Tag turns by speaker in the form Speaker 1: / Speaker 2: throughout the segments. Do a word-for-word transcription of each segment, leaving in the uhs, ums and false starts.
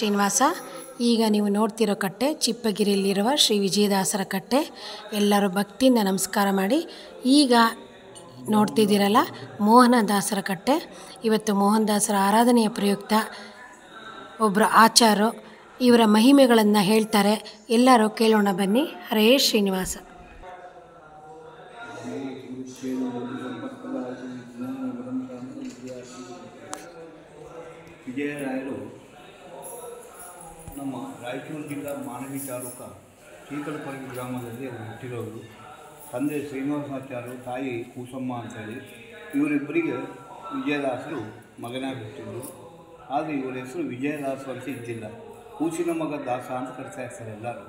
Speaker 1: ಶ್ರೀನಿವಾಸ. ಈಗ ನೀವು ನೋಡ್ತಿರೋ ಕಟ್ಟೆ ಚಿಪ್ಪಗಿರಿಯಲ್ಲಿರುವ ಶ್ರೀ ವಿಜಯದಾಸರ ಕಟ್ಟೆ. ಎಲ್ಲರೂ ಭಕ್ತಿಯಿಂದ ನಮಸ್ಕಾರ ಮಾಡಿ. ಈಗ ನೋಡ್ತಿದ್ದೀರಲ್ಲ ಮೋಹನದಾಸರ ಕಟ್ಟೆ. ಇವತ್ತು ಮೋಹನದಾಸರ ಆರಾಧನೆಯ ಪ್ರಯುಕ್ತ ಒಬ್ಬರು ಆಚಾರ್ಯರು ಇವರ ಮಹಿಮೆಗಳನ್ನು ಹೇಳ್ತಾರೆ. ಎಲ್ಲರೂ ಕೇಳೋಣ ಬನ್ನಿ. ಹರೇ ಶ್ರೀನಿವಾಸ.
Speaker 2: ವಿಜಯರಾಯರು ನಮ್ಮ ರಾಯಚೂರು ಜಿಲ್ಲಾ ಮಾನವಿ ತಾಲೂಕು ಚೀಕಲಪಲ್ಲಿ ಗ್ರಾಮದಲ್ಲಿ ಅವರು ಹುಟ್ಟಿರೋರು. ತಂದೆ ಶ್ರೀನಿವಾಸಾಚಾರ್ಯರು, ತಾಯಿ ಕೂಸಮ್ಮ ಅಂತೇಳಿ. ಇವರಿಬ್ಬರಿಗೆ ವಿಜಯದಾಸರು ಮಗನಾಗಿ ಹುಟ್ಟಿದ್ರು. ಆದರೆ ಇವರ ಹೆಸರು ವಿಜಯದಾಸರು ಅಂತ ಇದ್ದಿಲ್ಲ. ಕೂಸಿನ ಮಗ ದಾಸ ಅಂತ ಕರಿತಾ ಇರ್ತಾರೆ ಎಲ್ಲರೂ.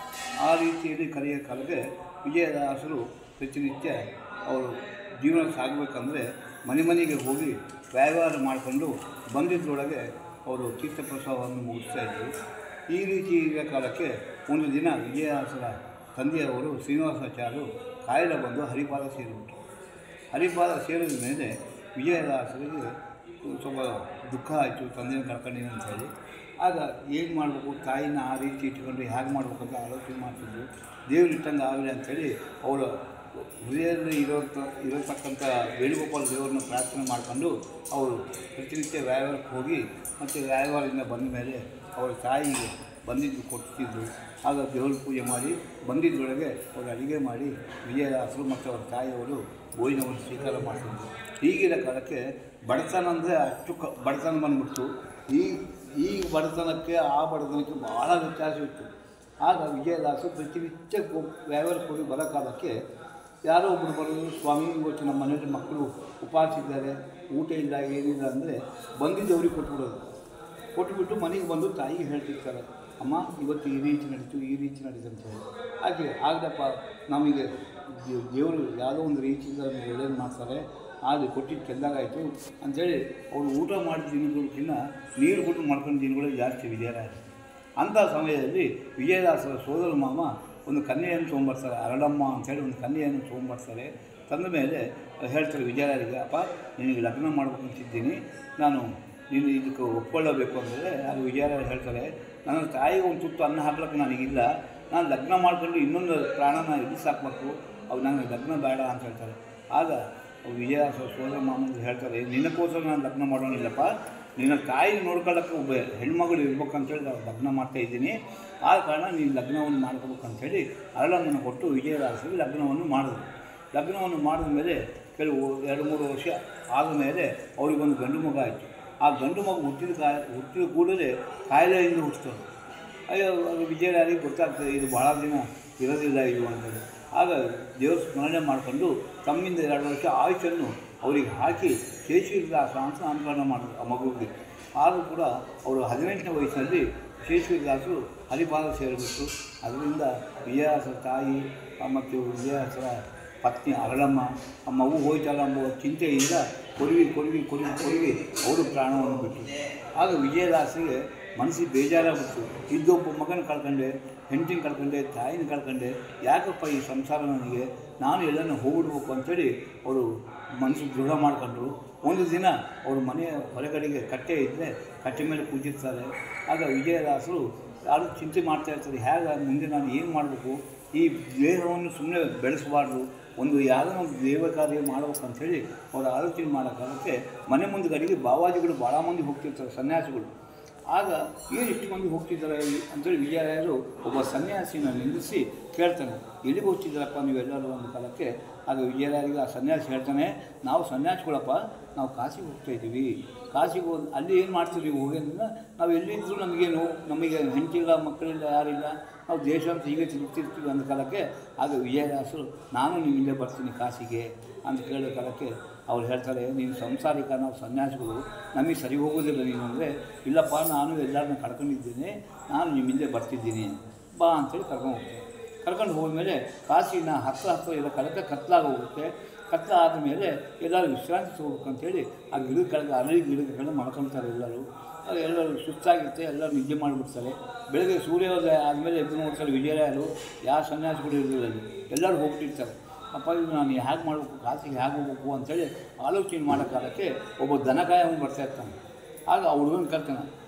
Speaker 2: ಆ ರೀತಿಯಲ್ಲಿ ಕರೆಯೋ ಕಾಲಕ್ಕೆ ವಿಜಯದಾಸರು ಪ್ರತಿನಿತ್ಯ ಅವರು ಜೀವನ ಸಾಗಬೇಕಂದ್ರೆ ಮನೆ ಮನೆಗೆ ಹೋಗಿ ವ್ಯವಹಾರ ಮಾಡಿಕೊಂಡು ಬಂದಿದ್ದರೊಳಗೆ ಅವರು ತೀರ್ಥಪ್ರಸಾದವನ್ನು ಮುಗಿಸ್ತಾಯಿದ್ರು. ಈ ರೀತಿ ಇರೋ ಕಾಲಕ್ಕೆ ಒಂದು ದಿನ ವಿಜಯದಾಸರ ತಂದೆಯವರು ಶ್ರೀನಿವಾಸಾಚಾರ್ಯರು ಕಾಯಿಲೆ ಬಂದು ಹರಿಪಾದ ಸೇರಿಬಿಟ್ರು. ಹರಿಪಾದ ಸೇರಿದ ಮೇಲೆ ವಿಜಯದಾಸರಿಗೆ ಸ್ವಲ್ಪ ದುಃಖ ಆಯಿತು, ತಂದೆಯನ್ನು ಕಳ್ಕೊಂಡಿನಿ ಅಂತೇಳಿ. ಆಗ ಏನು ಮಾಡಬೇಕು, ತಾಯಿನ ಆ ರೀತಿ ಇಟ್ಕೊಂಡು ಹೇಗೆ ಮಾಡಬೇಕು ಅಂತ ಆಲೋಚನೆ ಮಾಡ್ತಿದ್ರು. ದೇವ್ರು ಇಟ್ಟಂಗೆ ಆಗಲಿ ಅಂಥೇಳಿ ಅವರು ಹೃದಯದಲ್ಲಿ ಇರೋಂಥ ಇರತಕ್ಕಂಥ ವೇಣುಗೋಪಾಲ ದೇವರನ್ನ ಪ್ರಾರ್ಥನೆ ಮಾಡ್ಕೊಂಡು ಅವರು ಪ್ರತಿನಿತ್ಯ ವ್ಯಾಯಾಮಕ್ಕೆ ಹೋಗಿ ಮತ್ತು ವ್ಯಾಯಾಮದಿಂದ ಬಂದ ಮೇಲೆ ಅವರ ತಾಯಿಗೆ ಬಂದಿದ್ದು ಕೊಡ್ತಿದ್ರು. ಆಗ ದೇವ್ರ ಪೂಜೆ ಮಾಡಿ ಬಂದಿದ್ದರೊಳಗೆ ಅವರು ಅಡುಗೆ ಮಾಡಿ ವಿಜಯದಾಸರು ಮತ್ತು ಅವರ ತಾಯಿಯವರು ಭೋಜನವನ್ನು ಸ್ವೀಕಾರ ಮಾಡ್ತಿದ್ರು. ಈಗಿನ ಕಾಲಕ್ಕೆ ಬಡತನ ಅಂದರೆ ಅಷ್ಟು ಕ ಬಡತನ ಬಂದ್ಬಿಡ್ತು. ಈ ಈ ಬಡತನಕ್ಕೆ ಆ ಬಡತನಕ್ಕೆ ಭಾಳ ವ್ಯತ್ಯಾಸವಿತ್ತು. ಆಗ ವಿಜಯದಾಸರು ಪ್ರತಿನಿತ್ಯ ವ್ಯಾಯಾಮಕ್ಕೆ ಹೋಗಿ ಬರೋ ಕಾಲಕ್ಕೆ ಯಾರೋ ಒಬ್ಬರು ಬರೋದು, ಸ್ವಾಮಿ ಇವತ್ತು ನಮ್ಮ ಮನೆಯಲ್ಲಿ ಮಕ್ಕಳು ಉಪವಾಸಿದ್ದಾರೆ, ಊಟ ಇಲ್ಲ ಏನಿಲ್ಲ ಅಂದರೆ ಬಂದಿದ್ದವ್ರಿಗೆ ಕೊಟ್ಬಿಡೋದು. ಕೊಟ್ಟುಬಿಟ್ಟು ಮನೆಗೆ ಬಂದು ತಾಯಿಗೆ ಹೇಳ್ತಿರ್ತಾರೆ, ಅಮ್ಮ ಇವತ್ತು ಈ ರೀತಿ ನಡೀತು, ಈ ರೀತಿ ನಡೀತು ಅಂತ ಹೇಳಿ. ಹಾಗೆ ಆಗದಪ್ಪ, ನಮಗೆ ದೇವರು ಯಾವುದೋ ಒಂದು ರೀತಿಯಿಂದ ಒಳ್ಳೇದು ಮಾಡ್ತಾರೆ, ಅದು ಕೊಟ್ಟಿದ್ದು ಕೆಲ್ಲಾಗಾಯಿತು ಅಂಥೇಳಿ ಅವರು ಊಟ ಮಾಡಿದ ದಿನಗಳಕ್ಕಿಂತ ನೀರು ಕೊಟ್ಟು ಮಾಡ್ಕೊಂಡು ದಿನಗಳು ಜಾಸ್ತಿ ವಿಜಯರಾಯ. ಅಂಥ ಸಮಯದಲ್ಲಿ ವಿಜಯದಾಸರ ಸೋದರ ಮಾಮ ಒಂದು ಕನ್ಯೆಯನ್ನು ತೊಗೊಂಬರ್ತಾರೆ, ಅರಳಮ್ಮ ಅಂಥೇಳಿ ಒಂದು ಕನ್ಯೆಯನ್ನು ತೊಗೊಂಬರ್ತಾರೆ. ತಂದ ಮೇಲೆ ಹೇಳ್ತಾರೆ ವಿಜಯರಾಯರಿಗೆ, ಅಪ್ಪ ನಿನಗೆ ಲಗ್ನ ಮಾಡ್ಬೇಕಂತಿದ್ದೀನಿ, ನಾನು ನೀನು ಇದಕ್ಕೆ ಒಪ್ಕೊಳ್ಳಬೇಕು ಅಂದರೆ. ಅದು ವಿಜಯರಾಯ ಹೇಳ್ತಾರೆ, ನನ್ನ ತಾಯಿಗೆ ಒಂದು ತುತ್ತು ಅನ್ನ ಹಾಕ್ಲಿಕ್ಕೆ ನನಗಿಲ್ಲ, ನಾನು ಲಗ್ನ ಮಾಡ್ಕೊಂಡು ಇನ್ನೊಂದು ಪ್ರಾಣನ ಎಲ್ಲಿ ಸಾಕಬೇಕು, ಅವು ನನಗೆ ಲಗ್ನ ಬೇಡ ಅಂತ ಹೇಳ್ತಾರೆ. ಆಗ ವಿಜಯದಾಸರ ಸೋದರ ಮಾಮಂದು ಹೇಳ್ತಾರೆ, ನಿನಗೋಸ್ಕರ ನಾನು ಲಗ್ನ ಮಾಡೋನಿಲ್ಲಪ್ಪ, ನಿನ್ನ ತಾಯಿ ನೋಡ್ಕೊಳ್ಳೋಕ್ಕೆ ಒಬ್ಬ ಹೆಣ್ಮಗಳು ಇರ್ಬೇಕಂತೇಳಿ ನಾನು ಲಗ್ನ ಮಾಡ್ತಾಯಿದ್ದೀನಿ, ಆ ಕಾರಣ ನೀನು ಲಗ್ನವನ್ನು ಮಾಡ್ಕೋಬೇಕಂಥೇಳಿ ಅರಳಮ್ಮನ ಕೊಟ್ಟು ವಿಜಯದಾಸರಿಗೆ ಲಗ್ನವನ್ನು ಮಾಡಿದ್ರು. ಲಗ್ನವನ್ನು ಮಾಡಿದ ಮೇಲೆ ಕೆಲವು ಎರಡು ಮೂರು ವರ್ಷ ಆದ ಮೇಲೆ ಅವರಿಗೊಂದು ಗಂಡು ಮಗ ಆಯಿತು. ಆ ಗಂಡು ಮಗು ಹುಟ್ಟಿದ ಕಾಯ ಹುಟ್ಟಿದ ಕೂಡಲೇ ಕಾಯಿಲೆಯಿಂದ ಹುಟ್ಟಿಸ್ತರು. ಅಯ್ಯೋ ವಿಜಯರಾಯರಿಗೆ ಗೊತ್ತಾಗ್ತದೆ ಇದು ಭಾಳ ದಿನ ಇರೋದಿಲ್ಲ ಇದು ಅಂತೇಳಿ. ಆಗ ದೇವ್ರ ಸ್ಮರಣೆ ಮಾಡಿಕೊಂಡು ತಮ್ಮಿಂದ ಎರಡು ವರ್ಷ ಆಯುಷನ್ನು ಅವರಿಗೆ ಹಾಕಿ ಶೇಷಗಿರಿದಾಸ ಅಂತ ನಾಮಕರಣ ಮಾಡಿದ್ರು ಆ ಮಗುವಿಗೆ. ಆದರೂ ಕೂಡ ಅವರು ಹದಿನೆಂಟನೇ ವಯಸ್ಸಿನಲ್ಲಿ ಶೇಷಗಿರಿದಾಸರು ಹರಿಪಾದ ಸೇರಿಬಿಟ್ಟು. ಅದರಿಂದ ವಿಜಯದಾಸರ ತಾಯಿ ಮತ್ತು ವಿಜಯದಾಸರ ಪತ್ನಿ ಅರಳಮ್ಮ ಆ ಮಗು ಹೋಯ್ತಲ್ಲ ಎಂಬ ಚಿಂತೆಯಿಂದ ಕೊರಿವಿ ಕೊರಿವಿ ಕೊರಿವಿ ಕೊರಿವಿ ಅವರು ಪ್ರಾಣವನ್ನು ಬಿಟ್ಟರು. ಆಗ ವಿಜಯದಾಸರಿಗೆ ಮನಸ್ಸಿಗೆ ಬೇಜಾರಾಗ್ಬಿಟ್ಟು, ಇದ್ದೊಬ್ಬ ಮಗನ ಕಳ್ಕೊಂಡೆ, ಹೆಂಡತಿನ ಕಳ್ಕೊಂಡೆ, ತಾಯಿನ ಕಳ್ಕೊಂಡೆ, ಯಾಕಪ್ಪ ಈ ಸಂಸಾರ ನನಗೆ, ನಾನು ಎಲ್ಲನೂ ಹೋಗ್ಬಿಡ್ಬೇಕು ಅಂಥೇಳಿ ಅವರು ಮನಸ್ಸು ದೃಢ ಮಾಡ್ಕೊಂಡ್ರು. ಒಂದು ದಿನ ಅವರು ಮನೆಯ ಹೊರಗಡೆಗೆ ಕಟ್ಟೆ ಇದ್ದರೆ ಕಟ್ಟೆ ಮೇಲೆ ಕೂತಿರ್ತಾರೆ. ಆಗ ವಿಜಯದಾಸರು ಯಾರು ಚಿಂತೆ ಮಾಡ್ತಾಯಿರ್ತಾರೆ, ಹೇಗೆ ಮುಂದೆ ನಾನು ಏನು ಮಾಡಬೇಕು, ಈ ದೇಹವನ್ನು ಸುಮ್ಮನೆ ಬೆಳೆಸಬಾರ್ದು, ಒಂದು ಯಾವುದೋ ಒಂದು ದೇವ ಕಾರ್ಯ ಮಾಡ್ಬೇಕು ಅಂಥೇಳಿ ಅವರು ಆಲೋಚನೆ ಮಾಡೋ ಕಾಲಕ್ಕೆ ಮನೆ ಮುಂದುಗಡೆಗೆ ಬಾವಾಜಿಗಳು ಭಾಳ ಮಂದಿ ಹೋಗ್ತಿರ್ತಾರೆ, ಸನ್ಯಾಸಿಗಳು. ಆಗ ಏನು ಇಷ್ಟು ಮಂದಿ ಹೋಗ್ತಿದ್ದಾರೆ ಅಂಥೇಳಿ ವಿಜಯರಾಯರು ಒಬ್ಬ ಸನ್ಯಾಸಿನ ನಿಲ್ಲಿಸಿ ಕೇಳ್ತಾನೆ, ಎಲ್ಲಿಗೆ ಹೋಗ್ತಿದ್ದಾರಪ್ಪ ನೀವೆಲ್ಲರೂ ಒಂದು ಕಾಲಕ್ಕೆ. ಆಗ ವಿಜಯರಾಯರಿಗೆ ಆ ಸನ್ಯಾಸಿ ಹೇಳ್ತಾನೆ, ನಾವು ಸನ್ಯಾಸಿಗಳಪ್ಪ, ನಾವು ಕಾಶಿಗೆ ಹೋಗ್ತಾಯಿದ್ದೀವಿ, ಕಾಶಿಗೆ ಹೋಗಿ ಅಲ್ಲಿ ಏನು ಮಾಡ್ತೀವಿ ಹೋಗೋದ್ರಿಂದ ನಾವು ಎಲ್ಲಿದ್ದರೂ ನಮಗೇನು, ನಮಗೆ ಹೆಂಡತಿಲ್ಲ, ಮಕ್ಕಳಿಲ್ಲ, ಯಾರಿಲ್ಲ, ನಾವು ದೇಶ ಅಂತ ಹೀಗೆ ತಿರುಗ್ತಿರ್ತೀವಿ ಅಂದ ಕಾಲಕ್ಕೆ. ಆಗ ವಿಜಯದಾಸರು ನಾನು ನಿಮ್ಮಿಂದ ಬರ್ತೀನಿ ಕಾಶಿಗೆ ಅಂತ ಕೇಳೋ ಕಾಲಕ್ಕೆ ಅವ್ರು ಹೇಳ್ತಾರೆ, ನೀನು ಸಂಸಾರಿಕ, ನಾವು ಸನ್ಯಾಸಿಗಳು, ನಮಗೆ ಸರಿ ಹೋಗೋದಿಲ್ಲ ನೀನು ಅಂದರೆ. ಇಲ್ಲಪ್ಪ, ನಾನು ಎಲ್ಲರನ್ನ ಕರ್ಕೊಂಡಿದ್ದೀನಿ, ನಾನು ನಿಮ್ಮಿಂದೆ ಬರ್ತಿದ್ದೀನಿ ಬಾ ಅಂಥೇಳಿ ಕರ್ಕೊಂಡು ಹೋಗ್ತೀನಿ. ಕರ್ಕೊಂಡು ಹೋದ್ಮೇಲೆ ಕಾಶಿನ ಹತ್ರ ಹತ್ರ ಇರೋ ಕಾಲಕ್ಕೆ ಕತ್ಲಾಗ ಹೋಗುತ್ತೆ. ಕತ್ಲ ಆದಮೇಲೆ ಎಲ್ಲರೂ ವಿಶ್ರಾಂತಿ ತೊಗೋಬೇಕಂತೇಳಿ ಆ ಗಿಡದ ಕೆಳಗೆ ಅರಳಿ ಗಿಡದ ಕೆಳಗೆ ಮಾಡ್ಕೊಳ್ತಾರೆ ಎಲ್ಲರೂ. ಅದು ಎಲ್ಲರೂ ಸುಸ್ತಾಗಿರುತ್ತೆ, ಎಲ್ಲರೂ ನಿದ್ದೆ ಮಾಡಿಬಿಡ್ತಾರೆ. ಬೆಳಗ್ಗೆ ಸೂರ್ಯೋದಯ ಆದಮೇಲೆ ಎದ್ದು ನೋಡ್ತಾರೆ ವಿಜಯರಾಯರು, ಯಾವ ಸನ್ಯಾಸಿಗಳು ಇರಲಿಲ್ಲ ಅಲ್ಲಿ, ಎಲ್ಲರೂ ಹೋಗ್ತಿರ್ತಾರೆ. ಅಪ್ಪ ಇದು ನಾನು ಹೇಗೆ ಮಾಡಬೇಕು, ಕಾಸಿಗೆ ಹೇಗೆ ಹೋಗ್ಬೇಕು ಅಂಥೇಳಿ ಆಲೋಚನೆ ಮಾಡೋ ಕಾಲಕ್ಕೆ ಒಬ್ಬ ದನಕಾಯವನ್ನು ಬರ್ತಾ ಇರ್ತಾನೆ. ಆಗ ಆ ಹುಡುಗನ ಕರ್ತಾನೆ,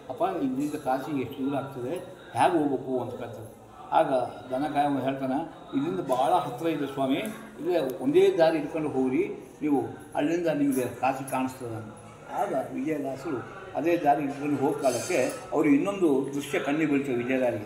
Speaker 2: ಅಪ್ಪ ಇಲ್ಲಿಂದ ಕಾಶಿಗೆ ಎಷ್ಟು ದೂರ ಆಗ್ತದೆ, ಹೇಗೆ ಹೋಗ್ಬೇಕು ಅಂತ ಕೇಳ್ತಾರೆ. ಆಗ ದನ ಕಾಯವ ಹೇಳ್ತಾನೆ, ಇಲ್ಲಿಂದ ಭಾಳ ಹತ್ತಿರ ಇದೆ ಸ್ವಾಮಿ, ಇಲ್ಲೇ ಒಂದೇ ದಾರಿ ಇಟ್ಕೊಂಡು ಹೋಗ್ರಿ ನೀವು, ಅಲ್ಲಿಂದ ನಿಮಗೆ ಕಾಶಿ ಕಾಣಿಸ್ತದೆ. ಆಗ ವಿಜಯದಾಸರು ಅದೇ ದಾರಿ ಇಟ್ಕೊಂಡು ಹೋಗೋ ಕಾಲಕ್ಕೆ ಅವರು ಇನ್ನೊಂದು ದೃಶ್ಯ ಕಣ್ಣಿಗೆ ಬೀಳ್ತವೆ ವಿಜಯದಾರಿಗೆ.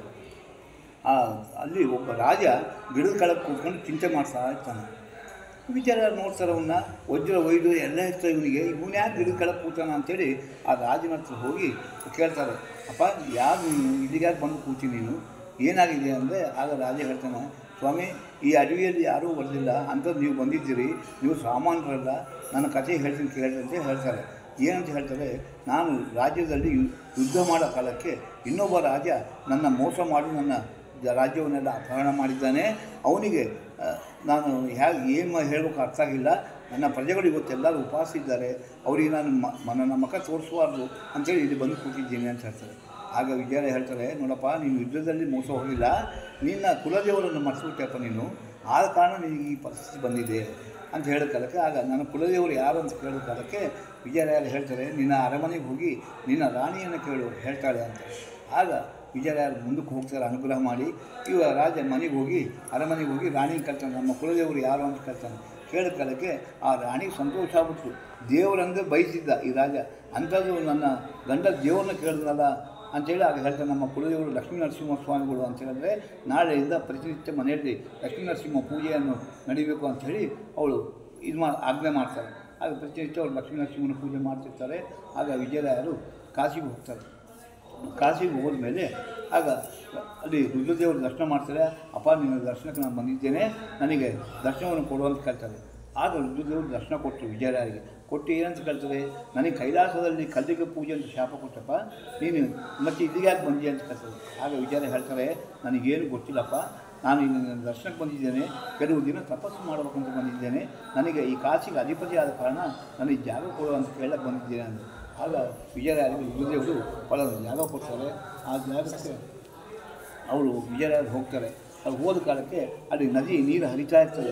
Speaker 2: ಅಲ್ಲಿ ಒಬ್ಬ ರಾಜ ಗಿಡದ ಕೆಳಗೆ ಕೂತ್ಕೊಂಡು ಚಿಂತೆ ಮಾಡ್ತಾ ಇರ್ತಾನೆ. ವಿಜಯದಾರ ನೋಡ್ತಾರೆ ಅವನ್ನ, ವಜ್ರ ಒಯ್ದು ಎಲ್ಲ ಇರ್ತಾರೆ ಇವನಿಗೆ, ಇವನು ಯಾಕೆ ಗಿಡದ ಕೆಳಗೆ ಕೂತಾನ ಅಂತೇಳಿ ಆ ರಾಜನ ಹತ್ರ ಹೋಗಿ ಕೇಳ್ತಾರೆ, ಅಪ್ಪ ಯಾರು ನೀನು ಇಲ್ಲಿಗಾಗ ಬಂದು ಕೂತಿ ನೀನು, ಏನಾಗಿದೆ ಅಂದರೆ ಆಗ ರಾಜ ಹೇಳ್ತಾನೆ, ಸ್ವಾಮಿ ಈ ಅಡವಿಯಲ್ಲಿ ಯಾರೂ ಬರಲಿಲ್ಲ ಅಂಥದ್ದು ನೀವು ಬಂದಿದ್ದೀರಿ, ನೀವು ಸಾಮಾನ್ಯರಲ್ಲ, ನನ್ನ ಕಥೆ ಹೇಳ್ತೀನಿ ಕೇಳಿ ಅಂತ ಹೇಳ್ತಾರೆ. ಏನಂತ ಹೇಳ್ತಾರೆ, ನಾನು ರಾಜ್ಯದಲ್ಲಿ ಯುದ್ಧ ಮಾಡೋ ಕಾಲಕ್ಕೆ ಇನ್ನೊಬ್ಬ ರಾಜ ನನ್ನ ಮೋಸ ಮಾಡಿ ನನ್ನ ರಾಜ್ಯವನ್ನೆಲ್ಲ ಅಪಹರಣ ಮಾಡಿದ್ದಾನೆ, ಅವನಿಗೆ ನಾನು ಹೇಗೆ ಏನು ಹೇಳಬೇಕು ಅರ್ಥ ಆಗಿಲ್ಲ, ನನ್ನ ಪ್ರಜೆಗಳು ಇವತ್ತೆಲ್ಲರೂ ಉಪವಾಸ ಇದ್ದಾರೆ, ಅವರಿಗೆ ನಾನು ಮ ನನ್ನ ಮಖ ತೋರಿಸಬಾರ್ದು ಅಂತೇಳಿ ಇಲ್ಲಿ ಬಂದು ಕೂತಿದ್ದೀನಿ ಅಂತ ಹೇಳ್ತಾರೆ. ಆಗ ವಿಜಯ ಹೇಳ್ತಾರೆ, ನೋಡಪ್ಪ ನೀನು ಯುದ್ಧದಲ್ಲಿ ಮೋಸ ಹೋಗಿಲ್ಲ, ನಿನ್ನ ಕುಲದೇವರನ್ನು ಮರೆಸ್ಬಿಟ್ಟೆಪ್ಪ ನೀನು, ಆದ ಕಾರಣ ನಿನಗೆ ಈ ಪರಿಸ್ಥಿತಿ ಬಂದಿದೆ ಅಂತ ಹೇಳೋ ಕಾಲಕ್ಕೆ, ಆಗ ನನ್ನ ಕುಲದೇವರು ಯಾರು ಅಂತ ಕೇಳೋ ಕಾಲಕ್ಕೆ ವಿಜಯರಾಯರು ಹೇಳ್ತಾರೆ, ನಿನ್ನ ಅರಮನೆಗೆ ಹೋಗಿ ನಿನ್ನ ರಾಣಿಯನ್ನು ಕೇಳು ಹೇಳ್ತಾಳೆ ಅಂತ. ಆಗ ವಿಜಯರಾಯರು ಮುಂದಕ್ಕೆ ಹೋಗ್ತಾರೆ ಅನುಗ್ರಹ ಮಾಡಿ. ಇವ ರಾಜ ಮನೆಗೆ ಹೋಗಿ ಅರಮನೆಗೆ ಹೋಗಿ ರಾಣಿಗೆ ಕೇಳ್ತಾನೆ, ನಮ್ಮ ಕುಲದೇವರು ಯಾರು ಅಂತ ಕೇಳ್ತಾನೆ. ಕೇಳಿದ ಕಾಲಕ್ಕೆ ಆ ರಾಣಿಗೆ ಸಂತೋಷ ಆಗ್ಬಿಟ್ಟು, ದೇವರಂದರೆ ಬಯಸಿದ್ದ ಈ ರಾಜ, ಅಂಥದ್ದು ನನ್ನ ಗಂಡ ದೇವ್ರನ್ನ ಕೇಳಿದ್ರಲ್ಲ ಅಂಥೇಳಿ ಆಗ ಹೇಳ್ತಾರೆ, ನಮ್ಮ ಕುಲದೇವರು ಲಕ್ಷ್ಮೀ ನರಸಿಂಹ ಸ್ವಾಮಿಗಳು ಅಂತ ಹೇಳಿದ್ರೆ ನಾಳೆಯಿಂದ ಪ್ರತಿನಿತ್ಯ ಮನೆಯಲ್ಲಿ ಲಕ್ಷ್ಮೀ ನರಸಿಂಹ ಪೂಜೆಯನ್ನು ನಡೀಬೇಕು ಅಂಥೇಳಿ ಅವಳು ಇದು ಮಾ ಆಜ್ಞೆ ಮಾಡ್ತಾರೆ. ಆಗ ಪ್ರತಿನಿತ್ಯ ಅವರು ಲಕ್ಷ್ಮೀ ನರಸಿಂಹನ ಪೂಜೆ ಮಾಡ್ತಿರ್ತಾರೆ. ಆಗ ವಿಜಯರಾಯರು ಕಾಶಿಗೆ ಹೋಗ್ತಾರೆ. ಕಾಶಿಗೆ ಹೋದ್ಮೇಲೆ ಆಗ ಅಲ್ಲಿ ರುದ್ರದೇವರು ದರ್ಶನ ಮಾಡ್ತಾರೆ. ಅಪ್ಪ ನಿನ್ನ ದರ್ಶನಕ್ಕೆ ನಾನು ಬಂದಿದ್ದೇನೆ, ನನಗೆ ದರ್ಶನವನ್ನು ಕೊಡುವಂತ ಕೇಳ್ತಾರೆ. ಆಗ ರುದ್ರದೇವರು ದರ್ಶನ ಕೊಟ್ಟರು ವಿಜಯರಾಯರಿಗೆ. ಕೊಟ್ಟು ಏನಂತ ಕೇಳ್ತಾರೆ, ನನಗೆ ಕೈಲಾಸದಲ್ಲಿ ಕಲ್ಲಿಗೆ ಪೂಜೆ ಅಂತ ಶಾಪ ಕೊಟ್ಟಪ್ಪ, ನೀನು ಮತ್ತೆ ಇಲ್ಲಿಗೆ ಯಾಕೆ ಬಂದಿ ಅಂತ ಕೇಳ್ತಾರೆ. ಆಗ ವಿಜಯರಾಯ ಹೇಳ್ತಾರೆ, ನನಗೇನು ಗೊತ್ತಿಲ್ಲಪ್ಪ, ನಾನು ಇಲ್ಲಿ ದರ್ಶನಕ್ಕೆ ಬಂದಿದ್ದೇನೆ, ಕೆಲವು ದಿನ ತಪಸ್ಸು ಮಾಡಬೇಕಂತ ಬಂದಿದ್ದೇನೆ, ನನಗೆ ಈ ಕಾಶಿಗೆ ಅಧಿಪತಿ ಆದ ಕಾರಣ ನನಗೆ ಜಾಗ ಕೊಡು ಅಂತ ಕೇಳಕ್ಕೆ ಬಂದಿದ್ದೇನೆ ಅಂದರೆ. ಆಗ ವಿಜಯರಾಯರಿಗೆ ರುದ್ರದೇವರು ಹೊಲ ಜಾಗ ಕೊಡ್ತಾರೆ. ಆ ಜಾಗಕ್ಕೆ ಅವರು ವಿಜಯರಾಯರು ಹೋಗ್ತಾರೆ. ಅಲ್ಲಿ ಹೋದ ಕಾಲಕ್ಕೆ ಅಲ್ಲಿ ನದಿ ನೀರು ಹರಿತಾ ಇರ್ತದೆ,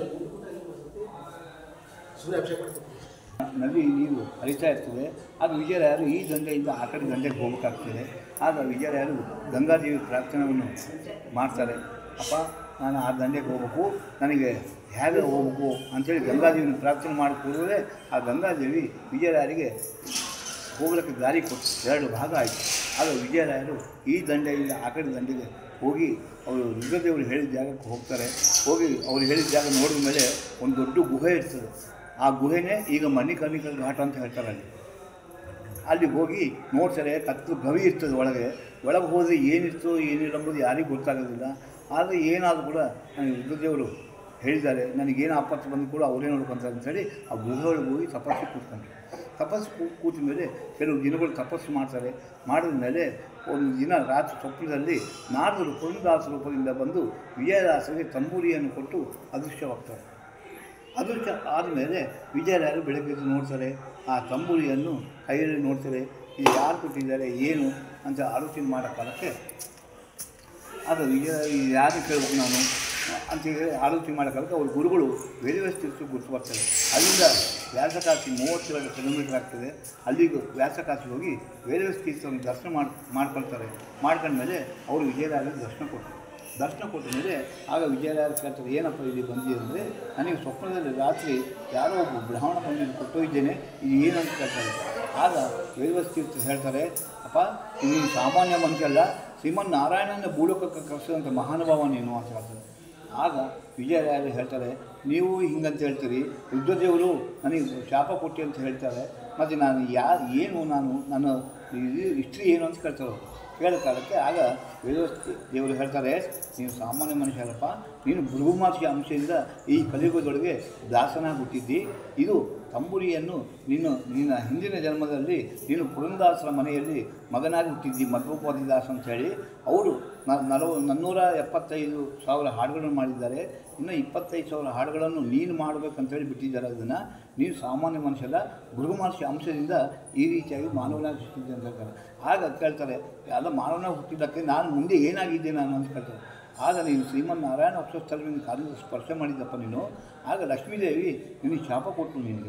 Speaker 2: ನದಿ ನೀರು ಹರಿತಾ ಇರ್ತದೆ. ಆಗ ವಿಜಯರಾಯರು ಈ ದಂಡೆಯಿಂದ ಆ ಕಡೆ ದಂಡೆಗೆ ಹೋಗಬೇಕಾಗ್ತದೆ. ಆಗ ವಿಜಯರಾಯರು ಗಂಗಾದೇವಿ ಪ್ರಾರ್ಥನೆಯನ್ನು ಮಾಡ್ತಾರೆ. ಅಪ್ಪ ನಾನು ಆ ದಂಡೆಗೆ ಹೋಗ್ಬೇಕು, ನನಗೆ ಹೇಗೆ ಹೋಗ್ಬೇಕು ಅಂಥೇಳಿ ಗಂಗಾದೇವಿನ ಪ್ರಾರ್ಥನೆ ಮಾಡಿ ಕೂಡಲೇ ಆ ಗಂಗಾದೇವಿ ವಿಜಯರಾಯರಿಗೆ ಹೋಗ್ಲಿಕ್ಕೆ ದಾರಿ ಕೊಟ್ಟು ಎರಡು ಭಾಗ ಆಯಿತು. ಆಗ ವಿಜಯರಾಯರು ಈ ದಂಡೆಯಿಂದ ಆ ಕಡೆ ದಂಡೆಗೆ ಹೋಗಿ ಅವರು ರುದ್ರದೇವರು ಹೇಳಿದ ಜಾಗಕ್ಕೆ ಹೋಗ್ತಾರೆ. ಹೋಗಿ ಅವ್ರು ಹೇಳಿದ ಜಾಗ ನೋಡಿದ ಮೇಲೆ ಒಂದು ದೊಡ್ಡ ಗುಹೆ ಇರ್ತದೆ. ಆ ಗುಹೆನೇ ಈಗ ಮಣಿಕರ್ಣಿಕಾ ಘಾಟ್ ಅಂತ ಹೇಳ್ತಾರೆ. ಅಲ್ಲಿ ಅಲ್ಲಿ ಹೋಗಿ ನೋಡ್ತಾರೆ, ಕತ್ತು ಗವಿ ಇರ್ತದೆ ಒಳಗೆ. ಒಳಗೆ ಹೋದರೆ ಏನಿರ್ತೋ ಏನಿಲ್ಲ ಅಂಬೋದು ಯಾರಿಗೂ ಗೊತ್ತಾಗೋದಿಲ್ಲ. ಆದರೆ ಏನಾದರೂ ಕೂಡ ನನಗೆ ರುದ್ರದೇವರು ಹೇಳಿದ್ದಾರೆ, ನನಗೇನು ಆಪತ್ತು ಬಂದು ಕೂಡ ಅವರೇ ನೋಡ್ಕೊಂತಾರೆ ಅಂತೇಳಿ ಆ ಗುಹೆ ಒಳಗೆ ಹೋಗಿ ತಪಸ್ಸು ಕೂತ್ಕೊಂಡ್ರು. ತಪಸ್ಸು ಕೂ ಕೂತ ಮೇಲೆ ಕೆಲವು ದಿನಗಳು ತಪಸ್ಸು ಮಾಡ್ತಾರೆ. ಮಾಡಿದ ಮೇಲೆ ಒಂದು ದಿನ ರಾತ್ರಿ ಸ್ವಪ್ನದಲ್ಲಿ ನಾರದರು ಪುರಂದಾಸ ರೂಪದಿಂದ ಬಂದು ವಿಜಯದಾಸರಿಗೆ ತಂಬೂರಿಯನ್ನು ಕೊಟ್ಟು ಅದೃಶ್ಯವಾಗ್ತಾರೆ. ಅದೃಶ್ಯ ಆದಮೇಲೆ ವಿಜಯರಾಯರು ಬೆಳಗ್ಗೆ ನೋಡ್ತಾರೆ, ಆ ತಂಬೂರಿಯನ್ನು ಕೈಯಲ್ಲಿ ನೋಡ್ತಾರೆ, ಇದು ಯಾರು ಕೊಟ್ಟಿದ್ದಾರೆ ಏನು ಅಂತ ಆಲೋಚನೆ ಮಾಡೋ ಕಾಲಕ್ಕೆ ಅದು ವಿಜಯ ಯಾರು ಕೇಳಬೇಕು ನಾನು ಅಂತ ಹೇಳಿ ಆಲೋಚನೆ ಮಾಡೋ ಕಾಲಕ್ಕೆ ಅವ್ರ ಗುರುಗಳು ವೇದವ್ಯಾಸ ತೀರ್ಥಕ್ಕೆ ಗುರುತು ಬರ್ತಾರೆ. ಅಲ್ಲಿಂದ ವ್ಯಾಸಕಾಶಿ ಮೂವತ್ತೆರಡು ಕಿಲೋಮೀಟರ್ ಆಗ್ತದೆ. ಅಲ್ಲಿಗೆ ವ್ಯಾಸಕಾಶಿಗೆ ಹೋಗಿ ವೇದವ್ಯಾಸ ತೀರ್ಥವನ್ನು ದರ್ಶನ ಮಾಡಿ ಮಾಡ್ಕೊಳ್ತಾರೆ. ಮಾಡ್ಕೊಂಡ್ಮೇಲೆ ಅವರು ವಿಜಯರಾಯರಿಗೆ ದರ್ಶನ ಕೊಟ್ಟರು. ದರ್ಶನ ಕೊಟ್ಟ ಮೇಲೆ ಆಗ ವಿಜಯರಾಯರು ಕೇಳ್ತಾರೆ, ಏನಪ್ಪ ಇಲ್ಲಿ ಬಂದಿ ಅಂದರೆ, ನನಗೆ ಸ್ವಪ್ನದಲ್ಲಿ ರಾತ್ರಿ ಯಾರೋ ಒಬ್ಬ ಬ್ರಾಹ್ಮಣ ಬಂದಿದ್ದು ಕೊಟ್ಟೋಗಿದ್ದೇನೆ, ಇದು ಏನಂತ ಕೇಳ್ತಾರೆ. ಆಗ ವೇದವ್ಯಾಸ ತೀರ್ಥ ಹೇಳ್ತಾರೆ, ಅಪ್ಪ ನೀನು ಸಾಮಾನ್ಯ ಮನುಷ್ಯ ಅಲ್ಲ, ಶ್ರೀಮನ್ ನಾರಾಯಣನ ಭೂಲೋಕಕ್ಕೆ ಕರೆಸಿದಂಥ ಮಹಾನುಭಾವ ನೀನು ಅಂತ ಹೇಳ್ತಾರೆ. ಆಗ ವಿಜಯರಾಯರು ಹೇಳ್ತಾರೆ, ನೀವು ಹಿಂಗಂತ ಹೇಳ್ತೀರಿ, ರುದ್ರದೇವರು ನನಗೆ ಶಾಪ ಕೊಟ್ಟು ಅಂತ ಹೇಳ್ತಾರೆ, ಮತ್ತು ನಾನು ಯಾ ಏನು ನಾನು ನನ್ನ ಹಿಸ್ಟ್ರಿ ಏನು ಅಂತ ಕೇಳ್ತಾರೆ. ಕೇಳೋ ಕಾಲಕ್ಕೆ ಆಗ ವೇದವ್ಯಾಸ ದೇವರು ಹೇಳ್ತಾರೆ, ನೀನು ಸಾಮಾನ್ಯ ಮನುಷ್ಯ ಅಲ್ಲಪ್ಪ, ನೀನು ಭೃಗುಮಾಸಿಯ ಅಂಶದಿಂದ ಈ ಕಲಿಯುಗದೊಳಗೆ ದಾಸನಾಗಿ ಹುಟ್ಟಿದ್ದಿ. ಇದು ತಂಬುರಿಯನ್ನು ನೀನು ನಿನ್ನ ಹಿಂದಿನ ಜನ್ಮದಲ್ಲಿ ನೀನು ಪುರಂದಾಸರ ಮನೆಯಲ್ಲಿ ಮಗನಾಗಿ ಹುಟ್ಟಿದ್ದಿ, ಮಧ್ವೋಪಾದಿ ದಾಸ ಅಂಥೇಳಿ. ಅವರು ನಲವ ನನ್ನೂರ ಎಪ್ಪತ್ತೈದು ಸಾವಿರ ಹಾಡುಗಳನ್ನು ಮಾಡಿದ್ದಾರೆ. ಇನ್ನು ಇಪ್ಪತ್ತೈದು ಸಾವಿರ ಹಾಡುಗಳನ್ನು ನೀನು ಮಾಡಬೇಕಂತೇಳಿ ಬಿಟ್ಟಿದ್ದಾರೆ. ಅದನ್ನು ನೀನು ಸಾಮಾನ್ಯ ಮನುಷ್ಯಲ್ಲ, ಭೃಗುಮಹರ್ಷಿ ಅಂಶದಿಂದ ಈ ರೀತಿಯಾಗಿ ಮಾನವನಾಗಿ ಹುಟ್ಟಿದ್ದೆ ಅಂತ ಹೇಳ್ತಾರೆ. ಆಗ ಕೇಳ್ತಾರೆ, ಎಲ್ಲ ಮಾನವನಾಗಿ ಹುಟ್ಟಿದ್ದಕ್ಕೆ ನಾನು ಮುಂದೆ ಏನಾಗಿದ್ದೆ ನಾನು ಅಂತ ಕೇಳ್ತಾರೆ. ಆಗ ನೀನು ಶ್ರೀಮನ್ ನಾರಾಯಣ ವಕ್ಷಸ್ಥಳದಿಂದ ಕಾಲಿಂದ ಸ್ಪರ್ಶ ಮಾಡಿದ್ದಪ್ಪ ನೀನು. ಆಗ ಲಕ್ಷ್ಮೀದೇವಿ ನಿನಗೆ ಶಾಪ ಕೊಟ್ಟು ನಿನಗೆ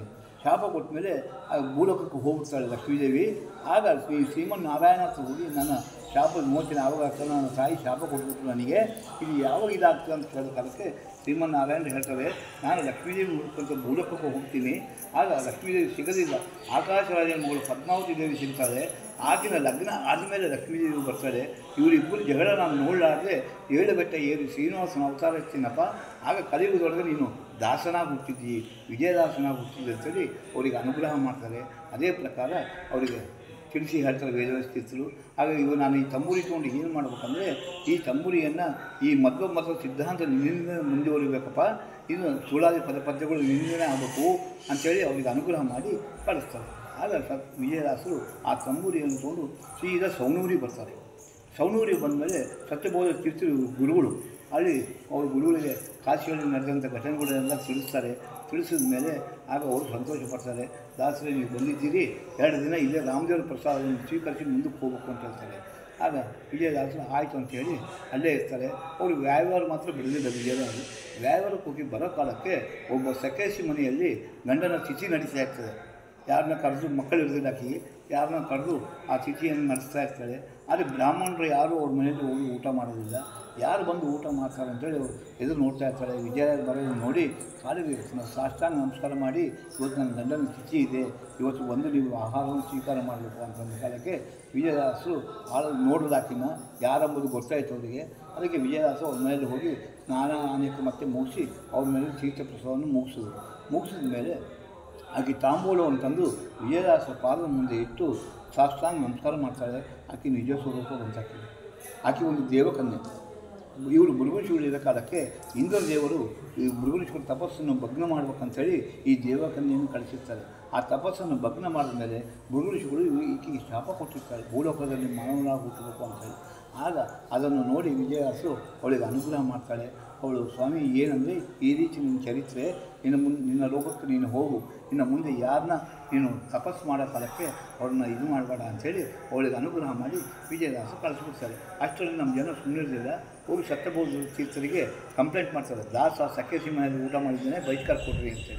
Speaker 2: ಶಾಪ ಕೊಟ್ಟ ಮೇಲೆ ಆ ಭೂಲೋಕಕ್ಕೆ ಹೋಗ್ಬಿಡ್ತಾಳೆ ಲಕ್ಷ್ಮೀದೇವಿ. ಆಗ ಶ್ರೀ ಶ್ರೀಮನ್ನಾರಾಯಣ ಹತ್ರ ಹೋಗಿ ನನ್ನ ಶಾಪದ ಮೋಚನೆ ಆವಾಗ ನನ್ನ ತಾಯಿ ಶಾಪ ಕೊಟ್ಬಿಟ್ರು ನನಗೆ, ಇದು ಯಾವಾಗ ಇದಾಗ್ತದೆ ಅಂತ ಕೇಳಿದ ಕಾಲಕ್ಕೆ ಶ್ರೀಮನ್ನಾರಾಯಣ ಹೇಳ್ತಾರೆ, ನಾನು ಲಕ್ಷ್ಮೀದೇವಿ ಹುಡುಕಂತ ಭೂಲೋಕಕ್ಕೆ ಹೋಗ್ತೀನಿ. ಆಗ ಲಕ್ಷ್ಮೀದೇವಿ ಸಿಗದಿಲ್ಲ, ಆಕಾಶರಾಜನ ಮಗಳು ಪದ್ಮಾವತಿ ದೇವಿ ಸಿಗ್ತಾಳೆ. ಆಗಿನ ಲಗ್ನ ಆದಮೇಲೆ ಲಕ್ಷ್ಮೀದೇವಿ ಬರ್ತಾಳೆ. ಇವರಿಬ್ಬರು ಜಗಳ ನಾನು ನೋಡಲಾರ್ದೆ ಏಳು ಬೆಟ್ಟ ಏರಿ ಶ್ರೀನಿವಾಸನ ಅವತಾರ ಇರ್ತೀನಪ್ಪ, ಆಗ ಕಲಿಯುಗದೊಳಗೆ ನೀನು ದಾಸನಾಗಿ ಹುಟ್ಟಿದ್ದಿ, ವಿಜಯದಾಸನಾಗಿ ಹುಟ್ಟಿದ್ದಿ ಅಂತೇಳಿ ಅವರಿಗೆ ಅನುಗ್ರಹ ಮಾಡ್ತಾರೆ. ಅದೇ ಪ್ರಕಾರ ಅವರಿಗೆ ತಿಳಿಸಿ ಹೇಳ್ತಾರೆ ವೇದವ್ಯಾಸತೀರ್ಥರು. ಆಗ ಇವು ನಾನು ಈ ತಂಬೂರಿ ತೊಗೊಂಡು ಏನು ಮಾಡ್ಬೇಕಂದ್ರೆ, ಈ ತಂಬೂರಿಯನ್ನು ಈ ಮಧ್ವ ಮಧ್ವ ಸಿದ್ಧಾಂತ ನಿನ್ನಿಂದ ಮುಂದುವರಿಬೇಕಪ್ಪ, ಇದು ಸುಳಾದಿ ಪದ ಪದ್ಯಗಳು ನಿನ್ನೇ ಆಗಬೇಕು ಅಂಥೇಳಿ ಅವರಿಗೆ ಅನುಗ್ರಹ ಮಾಡಿ ಕಳಿಸ್ತಾರೆ. ಆಗ ಸ ವಿಜಯದಾಸರು ಆ ತಂಬೂರಿಯನ್ನು ತೊಗೊಂಡು ಸೀದಾ ಸೌನೂರಿಗೆ ಬರ್ತಾರೆ. ಸೌನೂರಿಗೆ ಬಂದಮೇಲೆ ಸತ್ಯಬೋಧ ತೀರ್ಥರು ಗುರುಗಳು ಅಲ್ಲಿ ಅವರು ಗುರುಗಳಿಗೆ ಕಾಶಿಯಲ್ಲಿ ನಡೆದಂಥ ಘಟನೆಗಳನ್ನೆಲ್ಲ ತಿಳಿಸ್ತಾರೆ. ತಿಳಿಸಿದ ಮೇಲೆ ಆಗ ಅವರು ಸಂತೋಷ ಪಡ್ತಾರೆ. ದಾಸರೇ ನೀವು ಬಂದಿದ್ದೀರಿ, ಎರಡು ದಿನ ಇಲ್ಲೇ ರಾಮದೇವರ ಪ್ರಸಾದವನ್ನು ಸ್ವೀಕರಿಸಿ ಮುಂದಕ್ಕೆ ಹೋಗ್ಬೇಕು ಅಂತ ಹೇಳ್ತಾರೆ. ಆಗ ವಿಜಯದಾಸರು ಆಯಿತು ಅಂತೇಳಿ ಅಲ್ಲೇ ಇರ್ತಾರೆ. ಅವರು ವ್ಯಾಪಾರ ಮಾತ್ರ ಬಿಡಲಿಲ್ಲ ವಿಜಯದಾಸರು. ವ್ಯಾಪಾರಕ್ಕೆ ಹೋಗಿ ಬರೋ ಕಾಲಕ್ಕೆ ಒಬ್ಬ ಸಕೇಶಿ ಮನೆಯಲ್ಲಿ ಗಂಡನ ತಿಥಿ ನಡೀತಾ ಇರ್ತದೆ. ಯಾರನ್ನ ಕರೆದು ಮಕ್ಕಳು ಇರೋದಿಲ್ಲ ಆಕೆಗೆ, ಯಾರನ್ನ ಕರೆದು ಆ ತಿಥಿಯನ್ನು ನಡೆಸ್ತಾ ಇರ್ತಾಳೆ. ಆದರೆ ಬ್ರಾಹ್ಮಣರು ಯಾರೂ ಅವ್ರ ಮನೆಯಲ್ಲಿ ಹೋಗಿ ಊಟ ಮಾಡೋದಿಲ್ಲ. ಯಾರು ಬಂದು ಊಟ ಮಾಡ್ತಾರೆ ಅಂತೇಳಿ ಅವರು ಎದುರು ನೋಡ್ತಾ ಇರ್ತಾಳೆ. ವಿಜಯ ಬರೋದು ನೋಡಿ ಕಾಲಿಗೆ ಸಾಷ್ಟಾಂಗ ನಮಸ್ಕಾರ ಮಾಡಿ, ಇವತ್ತು ನನ್ನ ಗಂಡನ ತಿಥಿ ಇದೆ, ಇವತ್ತು ಬಂದು ನೀವು ಆಹಾರವನ್ನು ಸ್ವೀಕಾರ ಮಾಡಬೇಕು ಅಂತಂದ ಕಾಲಕ್ಕೆ ವಿಜಯದಾಸರು ಭಾಳ ನೋಡೋದಾಕಿನ ಯಾರೆಂಬುದು ಗೊತ್ತಾಯಿತು ಅವರಿಗೆ. ಅದಕ್ಕೆ ವಿಜಯದಾಸರು ಅವ್ರ ಮನೆಯಲ್ಲಿ ಹೋಗಿ ಸ್ನಾನ ಆನೆಗೆ ಮತ್ತೆ ಮುಗಿಸಿ ಅವ್ರ ಮೇಲೆ ತೀರ್ಥ ಪ್ರಸಾದವನ್ನು ಮುಗಿಸಿದ್ರು. ಮುಗಿಸಿದ ಮೇಲೆ ಆಕೆ ತಾಂಬೂಲವನ್ನು ತಂದು ವಿಜಯದಾಸರ ಪಾದದ ಮುಂದೆ ಇಟ್ಟು ಸಾಷ್ಟಾಂಗ ನಮಸ್ಕಾರ ಮಾಡ್ತಾಳೆ. ಆಕೆ ನಿಜ ಸ್ವರೂಪ ಬಂತಾಕೆ. ಆಕೆ ಒಂದು ದೇವಕನ್ಯೆ. ಇವರು ಭೃಗುಋಷಿಗಳು ಇರೋ ಕಾಲಕ್ಕೆ ಇಂದ್ರ ದೇವರು ಈ ಭೃಗುಋಷಿಗಳ ತಪಸ್ಸನ್ನು ಭಗ್ನ ಮಾಡ್ಬೇಕಂತೇಳಿ ಈ ದೇವಕನ್ಯೆಯನ್ನು ಕಳಿಸಿರ್ತಾರೆ. ಆ ತಪಸ್ಸನ್ನು ಭಗ್ನ ಮಾಡಿದ ಮೇಲೆ ಭೃಗುಋಷಿಗಳು ಈಕೆಗೆ ಶಾಪ ಕೊಟ್ಟಿರ್ತಾರೆ, ಭೂಲೋಕದಲ್ಲಿ ಮಾನವನಾಗಿ ಹುಟ್ಟಬೇಕು ಅಂತೇಳಿ. ಆಗ ಅದನ್ನು ನೋಡಿ ವಿಜಯದಾಸರು ಅವಳಿಗೆ ಅನುಗ್ರಹ ಮಾಡ್ತಾಳೆ. ಅವಳು ಸ್ವಾಮಿ ಏನಂದರೆ, ಈ ರೀತಿ ನಿನ್ನ ಚರಿತ್ರೆ, ಇನ್ನು ಮುಂದೆ ನಿನ್ನ ಲೋಕಕ್ಕೆ ನೀನು ಹೋಗು, ಇನ್ನು ಮುಂದೆ ಯಾರನ್ನ ನೀನು ತಪಸ್ಸು ಮಾಡೋ ಕಾಲಕ್ಕೆ ಅವ್ರನ್ನ ಇದು ಮಾಡಬೇಡ ಅಂಥೇಳಿ ಅವಳಿಗೆ ಅನುಗ್ರಹ ಮಾಡಿ ವಿಜಯದಾಸರು ಕಳಿಸ್ಬಿಡ್ತಾರೆ. ಅಷ್ಟರಲ್ಲಿ ನಮ್ಮ ಜನ ಸುಮ್ಮನಿರಲಿಲ್ಲ, ಹೋಗಿ ಸತ್ಯಬೋಧ ತೀರ್ಥರಿಗೆ ಕಂಪ್ಲೇಂಟ್ ಮಾಡ್ತಾರೆ, ದಾಸ ಸಕೇಶಿ ಮನೆಯಲ್ಲಿ ಊಟ ಮಾಡಿದ್ದೇನೆ, ಬಹಿಷ್ಕಾರ ಕೊಡ್ರಿ ಅಂತೇಳಿ.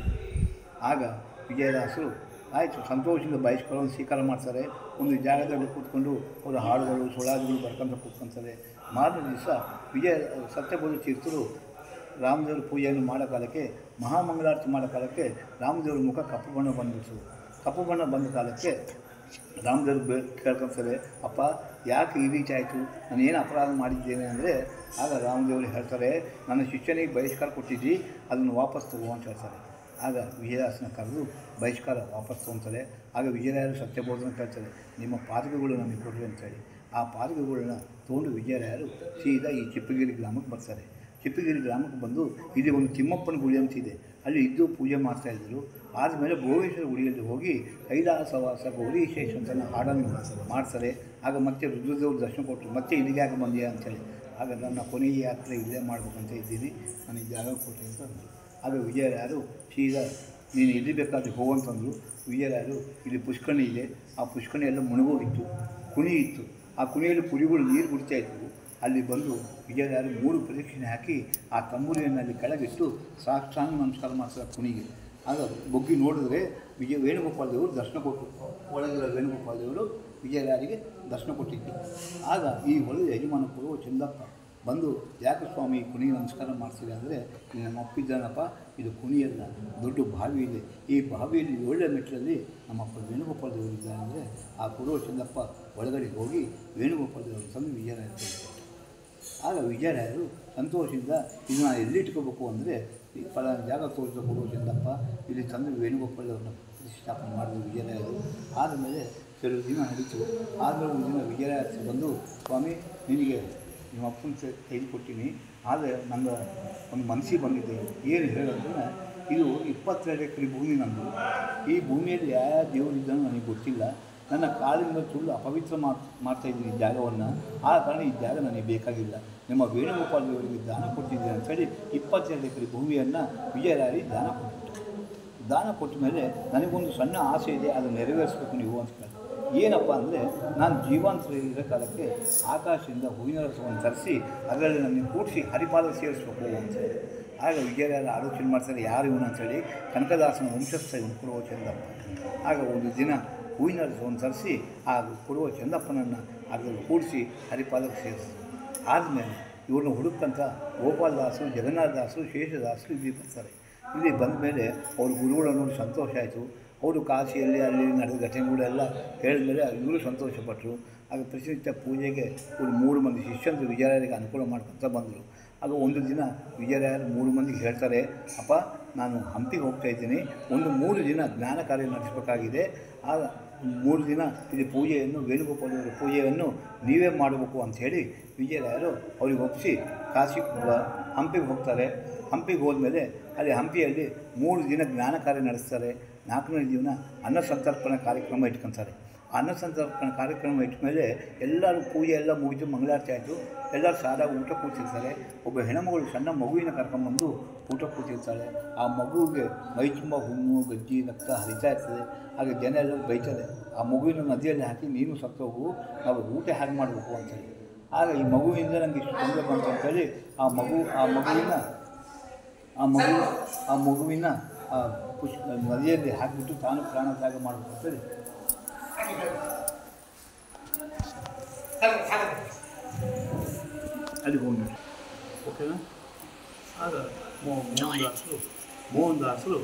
Speaker 2: ಆಗ ವಿಜಯದಾಸರು ಆಯಿತು ಸಂತೋಷದಿಂದ ಬಹಿಷ್ಕಾರವನ್ನು ಸ್ವೀಕಾರ ಮಾಡ್ತಾರೆ. ಒಂದು ಜಾಗದಲ್ಲಿ ಕೂತ್ಕೊಂಡು ಅವರು ಹಾಡುಗಳು ಸುಳಾದಿಗಳು ಬರ್ಕೊಂತ ಕೂತ್ಕೊತಾರೆ. ಮಾರನೇ ದಿವಸ ವಿಜಯ ಸತ್ಯಬೋಧ ತೀರ್ಥರು ರಾಮದೇವ್ರ ಪೂಜೆಯನ್ನು ಮಾಡೋ ಕಾಲಕ್ಕೆ, ಮಹಾಮಂಗಳಾರತಿ ಮಾಡೋ ಕಾಲಕ್ಕೆ ರಾಮದೇವ್ರ ಮುಖ ಕಪ್ಪು ಬಣ್ಣ ಬಂದುಬಿಡ್ತು. ಕಪ್ಪು ಬಣ್ಣ ಬಂದ ಕಾಲಕ್ಕೆ ರಾಮದೇವ್ರು ಬೇ ಕೇಳ್ಕೊತಾರೆ, ಅಪ್ಪ ಯಾಕೆ ಈ ರೀತಿ ಆಯಿತು, ನಾನು ಏನು ಅಪರಾಧ ಮಾಡಿದ್ದೇನೆ ಅಂದರೆ, ಆಗ ರಾಮದೇವರು ಹೇಳ್ತಾರೆ, ನನ್ನ ಶಿಷ್ಯನಿಗೆ ಬಹಿಷ್ಕಾರ ಕೊಟ್ಟಿದ್ದಿ, ಅದನ್ನು ವಾಪಸ್ ತಗೋ ಅಂತ ಹೇಳ್ತಾರೆ. ಆಗ ವಿಜಯದಾಸನ ಕರೆದು ಬಹಿಷ್ಕಾರ ವಾಪಸ್ ತೊಗೊತಾರೆ. ಆಗ ವಿಜಯರಾಯರು ಸತ್ಯಬೋಧನ ಕೇಳ್ತಾರೆ, ನಿಮ್ಮ ಪಾದಕಗಳು ನಮಗೆ ಕೊಡ್ರಿ ಅಂತೇಳಿ. ಆ ಪಾದಕಗಳನ್ನ ತೊಗೊಂಡು ವಿಜಯರಾಯರು ಸೀದಾ ಈ ಚಿಪ್ಪಗಿರಿ ಗ್ರಾಮಕ್ಕೆ ಬರ್ತಾರೆ. ಚಿಪ್ಪಗಿರಿ ಗ್ರಾಮಕ್ಕೆ ಬಂದು ಇಲ್ಲಿ ಒಂದು ತಿಮ್ಮಪ್ಪನ ಗುಡಿ ಅಂತಿದೆ, ಅಲ್ಲಿ ಇದ್ದು ಪೂಜೆ ಮಾಡ್ತಾಯಿದ್ರು. ಆದಮೇಲೆ ಭೋಗೇಶ್ವರ ಗುಡಿಯಲ್ಲಿ ಹೋಗಿ ಕೈಲಾಸವಾಸ ಗೌರೀಶೇಷ ಅಂತ ಹಾಡನ್ನು ಮಾಡ್ತಾರೆ. ಆಗ ಮತ್ತೆ ರುದ್ರದೇವ್ರ ದರ್ಶನ ಕೊಟ್ಟರು. ಮತ್ತೆ ಇಲ್ಲಿಗೆ ಯಾಕೆ ಬಂದೆಯಾ ಅಂತೇಳಿ. ಆಗ ನನ್ನ ಕೊನೆಯ ಯಾತ್ರೆ ಇಲ್ಲೇ ಮಾಡಬೇಕಂತ ಇದ್ದೀನಿ, ನನಗೆ ಜಾಗ ಕೊಟ್ಟೆ ಅಂತ ಅಂದರು. ಆಗ ವಿಜಯರಾಯರು ಸೀದಾ ನೀನು ಎಲ್ಲಿ ಬೇಕಾದ್ರೆ ಹೋಗಂತಂದರು. ವಿಜಯರಾಯರು ಇಲ್ಲಿ ಪುಷ್ಕರಣಿ ಇದೆ, ಆ ಪುಷ್ಕರಣಿ ಎಲ್ಲ ಮುಳುಗೋಗಿತ್ತು, ಕುಣಿ ಇತ್ತು. ಆ ಕುಣಿಯಲ್ಲಿ ಪುರಿಗಳು ನೀರು ಬಿಡ್ತಾ ಇದ್ವು. ಅಲ್ಲಿ ಬಂದು ವಿಜಯರಾಯರು ಮೂರು ಪ್ರದಕ್ಷಿಣೆ ಹಾಕಿ ಆ ತಂಬೂರಿಯನ್ನು ಅಲ್ಲಿ ಕೆಳಗಿಟ್ಟು ಸಾಷ್ಟಾಂಗ ನಮಸ್ಕಾರ ಮಾಡ್ತಾರೆ ಕುಣಿಗೆ. ಆಗ ಬೊಗ್ಗಿ ನೋಡಿದ್ರೆ ವಿಜಯ ವೇಣುಗೋಪಾಲ ದೇವರು ದರ್ಶನ ಕೊಟ್ಟರು. ಒಳಗಿರೋ ವೇಣುಗೋಪಾಲ ದೇವರು ವಿಜಯರಾಯರಿಗೆ ದರ್ಶನ ಕೊಟ್ಟಿದ್ದು. ಆಗ ಈ ಹೊಲದ ಯಜಮಾನ ಕೊಡುವ ಚಂದಪ್ಪ ಬಂದು, ಯಾಕೆ ಸ್ವಾಮಿ ಕುಣಿ ನಮಸ್ಕಾರ ಮಾಡ್ತೀರಿ ಅಂದರೆ, ನಮ್ಮ ಅಪ್ಪಿದ್ದಾನಪ್ಪ, ಇದು ಕುಣಿಯಲ್ಲ, ದೊಡ್ಡ ಬಾವಿ ಇದೆ, ಈ ಬಾವಿಯಲ್ಲಿ ಏಳನೇ ಮೆಟ್ಟಲಲ್ಲಿ ನಮ್ಮಪ್ಪ ವೇಣುಗೋಪಾಲ ದೇವರಿದ್ದಾರೆ ಅಂದರೆ, ಆ ಕೊಡುವ ಚಂದಪ್ಪ ಒಳಗಡೆ ಹೋಗಿ ವೇಣುಗೋಪಾಲ ದೇವರು ತಂದು ವಿಜಯರಾಯರು ಕೊಡ್ತಾರೆ. ಆಗ ವಿಜಯರಾಯರು ಸಂತೋಷದಿಂದ ಇದು ನಾನು ಎಲ್ಲಿಟ್ಕೋಬೇಕು ಅಂದರೆ, ಈ ಫಲ ಜಾಗ ತೋರಿಸಿದ ಕೊಡುವ ಚಂದಪ್ಪ ಇಲ್ಲಿ ತಂದು ವೇಣುಗೋಪಾಲ ದೇವರನ್ನ ಪ್ರತಿಷ್ಠಾಪನೆ ಮಾಡಿದ್ರು ವಿಜಯರಾಯರು. ಆದಮೇಲೆ ಕೆಲವು ದಿನ ನಡೀತು. ಆದಮೇಲೆ ಒಂದು ದಿನ ವಿಜಯರಾಯರು ಬಂದು, ಸ್ವಾಮಿ ನಿನಗೆ ನಿಮ್ಮ ಅಪ್ಪನ ತೆಗೆದುಕೊಟ್ಟಿನಿ, ಆದರೆ ನನ್ನ ಒಂದು ಮನಸ್ಸಿಗೆ ಬಂದಿದೆ, ಏನು ಹೇಳೋದ್ರೆ, ಇದು ಇಪ್ಪತ್ತೆರಡು ಎಕರೆ ಭೂಮಿ ನಂದು. ಈ ಭೂಮಿಯಲ್ಲಿ ಯಾವ ದೇವರಿದ್ದಾನೋ ನನಗೆ ಗೊತ್ತಿಲ್ಲ, ನನ್ನ ಕಾಲಿಂದ ಸುಳ್ಳು ಅಪವಿತ್ರ ಮಾಡ್ ಮಾಡ್ತಾಯಿದ್ದೀನಿ ಈ ಜಾಗವನ್ನು, ಆ ಕಾರಣ ಈ ಜಾಗ ನನಗೆ ಬೇಕಾಗಿಲ್ಲ, ನಿಮ್ಮ ವೇಣುಗೋಪಾಲ ದೇವರಿಗೆ ದಾನ ಕೊಟ್ಟಿದ್ದೀನಿ ಅಂತೇಳಿ ಇಪ್ಪತ್ತೆರಡು ಎಕರೆ ಭೂಮಿಯನ್ನು ವಿಜಯರಾಯರಿಗೆ ದಾನ ಕೊಟ್ಟಿತ್ತು. ದಾನ ಕೊಟ್ಟ ಮೇಲೆ ನನಗೊಂದು ಸಣ್ಣ ಆಸೆ ಇದೆ, ಅದನ್ನು ನೆರವೇರಿಸಬೇಕು ನೀವು ಅಂತ ಕೇಳಿದೆ. ಏನಪ್ಪ ಅಂದರೆ, ನಾನು ಜೀವಾಂತರ ಇರೋ ಕಾಲಕ್ಕೆ ಆಕಾಶದಿಂದ ಹೂವಿನ ರಸವನ್ನು ತರಿಸಿ ಅದರಲ್ಲಿ ನನಗೆ ಕೂಡಿಸಿ ಹರಿಪಾದ ಸೇರಿಸ್ಬೇಕು ಅಂತೇಳಿ. ಆಗ ವಿಜಯರಾಯರು ಆಲೋಚನೆ ಮಾಡ್ತಾರೆ, ಯಾರು ಇವನು ಅಂತೇಳಿ. ಕನಕದಾಸನ ವಂಶಸ್ಥ ಇವನು ಕುರುವ ಚಂದಪ್ಪ. ಆಗ ಒಂದು ದಿನ ಹೂವಿನ ರಸವನ್ನು ತರಿಸಿ ಆ ಕುರುವ ಚಂದಪ್ಪನನ್ನು ಅದರಲ್ಲಿ ಕೂಡಿಸಿ ಹರಿಪಾದಕ್ಕೆ ಸೇರಿಸಿದ್ರು. ಆದಮೇಲೆ ಇವ್ರನ್ನ ಹುಡುಕಂತ ಗೋಪಾಲದಾಸರು, ಜಗನ್ನಾಥದಾಸರು, ಶೇಷದಾಸರು ಇಲ್ಲಿ ಬರ್ತಾರೆ. ಇಲ್ಲಿ ಬಂದ ಮೇಲೆ ಅವ್ರ ಗುರುಗಳನ್ನು ನೋಡಿ ಸಂತೋಷ ಆಯಿತು. ಅವರು ಕಾಶಿಯಲ್ಲಿ ಅಲ್ಲಿ ನಡೆದ ಘಟನೆಗಳೆಲ್ಲ ಹೇಳಿದ್ಮೇಲೆ ಇವರು ಸಂತೋಷಪಟ್ಟರು. ಆಗ ಪ್ರತಿನಿತ್ಯ ಪೂಜೆಗೆ ಇವರು ಮೂರು ಮಂದಿ ಶಿಷ್ಯಂದು ವಿಜಯರಾಯರಿಗೆ ಅನುಕೂಲ ಮಾಡ್ಕೊತ ಬಂದರು. ಆಗ ಒಂದು ದಿನ ವಿಜಯರಾಯರು ಮೂರು ಮಂದಿಗೆ ಹೇಳ್ತಾರೆ, ಅಪ್ಪ ನಾನು ಹಂಪಿಗೆ ಹೋಗ್ತಾ ಇದ್ದೀನಿ, ಒಂದು ಮೂರು ದಿನ ಜ್ಞಾನ ಕಾರ್ಯ ನಡೆಸಬೇಕಾಗಿದೆ. ಆಗ ಮೂರು ದಿನ ಇಲ್ಲಿ ಪೂಜೆಯನ್ನು ವೇಣುಗೋಪಾಲರ ಪೂಜೆಯನ್ನು ನೀವೇ ಮಾಡಬೇಕು ಅಂಥೇಳಿ ವಿಜಯರಾಯರು ಅವ್ರಿಗೆ ಒಪ್ಪಿಸಿ ಕಾಶಿ ಹಂಪಿಗೆ ಹೋಗ್ತಾರೆ. ಹಂಪಿಗೆ ಹೋದ್ಮೇಲೆ ಅಲ್ಲಿ ಹಂಪಿಯಲ್ಲಿ ಮೂರು ದಿನ ಜ್ಞಾನ ಕಾರ್ಯ ನಡೆಸ್ತಾರೆ. ನಾಲ್ಕನೇ ದಿನ ಅನ್ನ ಸಂತರ್ಪಣೆ ಕಾರ್ಯಕ್ರಮ ಇಟ್ಕೊತಾರೆ. ಅನ್ನ ಸಂತರ್ಪಣೆ ಕಾರ್ಯಕ್ರಮ ಇಟ್ಟ ಮೇಲೆ ಎಲ್ಲರೂ ಪೂಜೆ ಎಲ್ಲ ಮುಗಿದು ಮಂಗಳಾರತಿ ಆಯಿತು. ಎಲ್ಲರೂ ಸಾರಾಗಿ ಊಟ ಕೂತಿರ್ತಾರೆ. ಒಬ್ಬ ಹೆಣ್ಣುಮಗಳು ಸಣ್ಣ ಮಗುವಿನ ಕರ್ಕೊಂಬಂದು ಊಟ ಕೂತಿರ್ತಾಳೆ. ಆ ಮಗುವಿಗೆ ಮೈ ತುಂಬ ಹುಣ್ಣು ಗಜ್ಜಿ ರಕ್ತ ಹರಿತಾ ಇರ್ತದೆ. ಹಾಗೆ ಜನ ಎಲ್ಲ ಬೈತಾರೆ, ಆ ಮಗುವಿನ ನದಿಯಲ್ಲಿ ಹಾಕಿ ನೀನು ಸತ್ತೋಗು, ನಾವು ಊಟ ಹೇಗೆ ಮಾಡಬೇಕು ಅಂತೇಳಿ. ಆಗ ಈ ಮಗುವಿಂದ ನನಗೆ ಇಷ್ಟು ತೊಂದರೆ ಬಂತು ಅಂತೇಳಿ ಆ ಮಗು ಆ ಮಗುವಿನ ಆ ಮಗು ಆ ಮಗುವಿನ ಆ ಪುಷ್ ನದಿಯಲ್ಲಿ ಹಾಕಿಬಿಟ್ಟು ತಾನು ಪ್ರಾಣ ತ್ಯಾಗ ಮಾಡಬೇಕು ಅಂತೇಳಿ ಅಲ್ಲಿ ಹೋಗಿ ಓಕೆನಾ. ಆಗ ಮೋಹನ್ ದಾಸರು ಮೋಹನ್ ದಾಸರು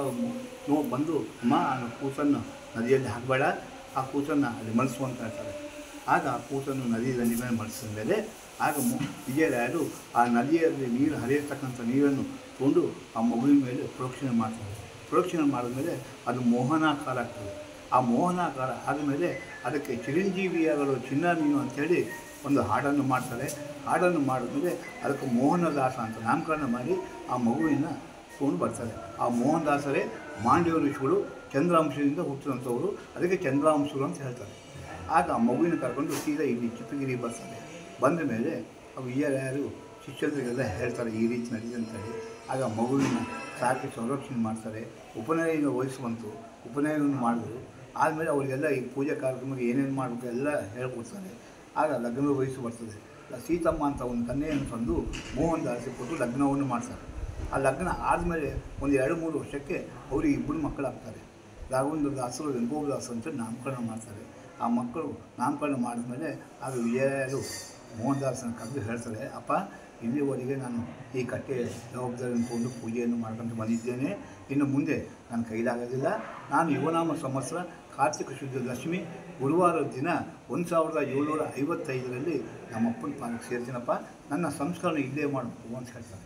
Speaker 2: ನೋ ಬಂದು ಅಮ್ಮ ಆ ಕೂಸನ್ನು ನದಿಯಲ್ಲಿ ಹಾಕಬೇಡ, ಆ ಕೂಸನ್ನು ಅಲ್ಲಿ ಮನಸ್ಸು ಅಂತ ಹೇಳ್ತಾರೆ. ಆಗ ಆ ಕೂಸನ್ನು ನದಿ ದಂಡಿ ಮೇಲೆ ಮನಸ್ಸಿದ ಮೇಲೆ ಆಗ ವಿಜಯರಾಯರು ಆ ನದಿಯಲ್ಲಿ ನೀರು ಹರಿಯತಕ್ಕಂಥ ನೀರನ್ನು ಕೊಂಡು ಆ ಮಗುವಿನ ಮೇಲೆ ಪ್ರೋಕ್ಷಣೆ ಮಾಡ್ತಾರೆ. ಪ್ರೋಕ್ಷಣೆ ಮಾಡಿದ್ಮೇಲೆ ಅದು ಮೋಹನಾಕಾರ ಆಗ್ತದೆ. ಆ ಮೋಹನಾಕಾರ ಆದಮೇಲೆ ಅದಕ್ಕೆ ಚಿರಂಜೀವಿಯಾಗಲು ಚಿನ್ನ ನೀನು ಅಂಥೇಳಿ ಒಂದು ಹಾಡನ್ನು ಮಾಡ್ತಾರೆ. ಹಾಡನ್ನು ಮಾಡಿದ್ಮೇಲೆ ಅದಕ್ಕೆ ಮೋಹನದಾಸ ಅಂತ ನಾಮಕರಣ ಮಾಡಿ ಆ ಮಗುವಿನ ತೊಗೊಂಡು ಬರ್ತಾರೆ. ಆ ಮೋಹನದಾಸರೇ ಮಾಂಡ್ಯ ಋಷಿಗಳು ಚಂದ್ರಾಂಶದಿಂದ ಹುಟ್ಟಿದಂಥವರು, ಅದಕ್ಕೆ ಚಂದ್ರಾಂಶರು ಅಂತ ಹೇಳ್ತಾರೆ. ಆಗ ಆ ಮಗುವಿನ ಕರ್ಕೊಂಡು ಸೀದಾ ಇಲ್ಲಿ ಚಿಪ್ಪಗಿರಿ ಬರ್ತಾರೆ. ಬಂದ ಮೇಲೆ ಆ ವಿಜಯರಾಯರು ಶಿಷ್ಯರಿಗೆಲ್ಲ ಹೇಳ್ತಾರೆ ಈ ರೀತಿ ನಡೀಲಿ ಅಂತೇಳಿ. ಆಗ ಮಗುವಿನ ಸಾಕಿ ಸಂರಕ್ಷಣೆ ಮಾಡ್ತಾರೆ. ಉಪನಯನ ವಯಸ್ಸು ಬಂತು, ಉಪನಯನವನ್ನು ಮಾಡಿದ್ರು. ಆದಮೇಲೆ ಅವರಿಗೆಲ್ಲ ಈ ಪೂಜೆ ಕಾರ್ಯಕ್ರಮಕ್ಕೆ ಏನೇನು ಮಾಡಬೇಕು ಎಲ್ಲ ಹೇಳ್ಕೊಡ್ತಾರೆ. ಆಗ ಲಗ್ನದ ವಯಸ್ಸು ಬರ್ತದೆ. ಸೀತಮ್ಮ ಅಂತ ಒಂದು ಕನ್ಯೆಯನ್ನು ತಂದು ಮೋಹನ್ ದಾಸಿಗೆ ಕೊಟ್ಟು ಲಗ್ನವನ್ನು ಮಾಡ್ತಾರೆ. ಆ ಲಗ್ನ ಆದಮೇಲೆ ಒಂದು ಎರಡು ಮೂರು ವರ್ಷಕ್ಕೆ ಅವರಿಗೆ ಇಬ್ಬರು ಮಕ್ಕಳಾಗ್ತಾರೆ. ರಾಘವೇಂದ್ರ ದಾಸರು, ವೆಂಕೋಬ ದಾಸರು ಅಂತ ನಾಮಕರಣ ಮಾಡ್ತಾರೆ. ಆ ಮಕ್ಕಳು ನಾಮಕರಣ ಮಾಡಿದ್ಮೇಲೆ ಆಗ ವಿಜಯರಾಯರು ಮೋಹನ್ ದಾಸನ ಕರೆದು ಹೇಳ್ತಾರೆ, ಅಪ್ಪ ಇಲ್ಲಿವರೆಗೆ ನಾನು ಈ ಕಟ್ಟೆ ಜವಾಬ್ದಾರಿ ಅಂದ್ಕೊಂಡು ಪೂಜೆಯನ್ನು ಮಾಡ್ಕೊಂಡು ಬಂದಿದ್ದೇನೆ. ಇನ್ನು ಮುಂದೆ ನನ್ನ ಕೈಲಾಗೋದಿಲ್ಲ. ನಾನು ಯುವನಾಮ ಸಂವತ್ಸರ ಕಾರ್ತಿಕ ಶುದ್ಧ ದಶಮಿ ಗುರುವಾರದ ದಿನ ಒಂದು ಸಾವಿರದ ಏಳ್ನೂರ ಐವತ್ತೈದರಲ್ಲಿ ನಮ್ಮಪ್ಪನ ಪಾಲಕ್ಕೆ ಸೇರ್ತೀನಪ್ಪ, ನನ್ನ ಸಂಸ್ಕರಣ ಇಲ್ಲೇ ಮಾಡಬೇಕು ಅಂತ ಹೇಳ್ತಾರೆ.